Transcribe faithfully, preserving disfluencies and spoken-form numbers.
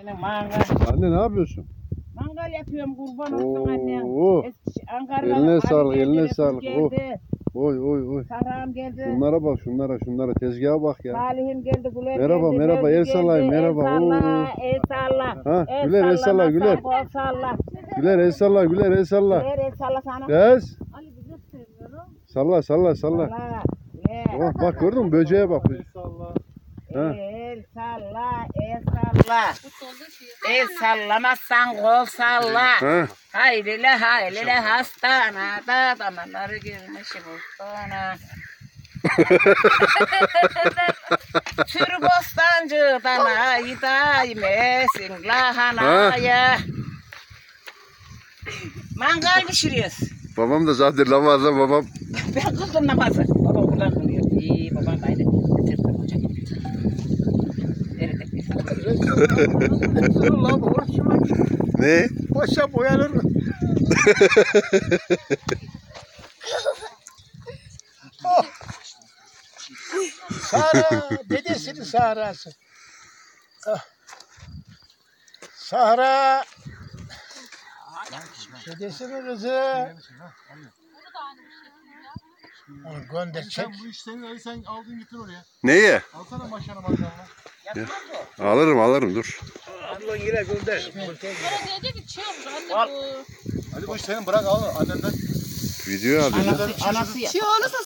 Mangal. Anne ne yapıyorsun? Mangal yapıyorum kurban olsun annem. Oo. Eski Ankara'dan Eline Ali sağlık, geldi, eline Resul sağlık. Oh. Geldi. Oy oy oy. Sahra'm geldi. Şunlara bak şunlara şunlara tezgaha bak ya. Salih'im geldi. Güler Merhaba, geldi. merhaba, Fevzi el sallayın, geldi, merhaba. El salla, Oo. el salla. Ha, Güler, el salla, sallama, Güler. Kol salla. Güler el salla Güler el salla. Güler el salla sana. Kız. Ali bir gösteriyorum. Salla salla salla. Salla. Güler. Bak bak gördün mü böceğe bak. Ha. El salla, el salla. El sallamazsan kol salla. Ha. Hayrile hayrile hastanada damarları girmişim ustana. Sürü bostancıdan ayda yemesin lahanaya. Mangal pişiriyoruz. Babam da zaten namazda babam. Ben kıldım namazı. Babam kullan kılıyor. İyi babam gayrı. Bitirdim hocam. Eridik biz. Allah borçuma Ne? boşa boyanır mı? Oh. Sahra, dedesinin Sahra'sı. Ah. Sahra, dedesinin kızı. Onu gönder çek. Sen bu işlerini Ali sen aldın gittin oraya. Neye? Alsana maşana mangalına. Alırım alırım dur. Abla yine gönder. Ali bu işlerini bırak al annenden. Video alacağız. Anası, anası ya.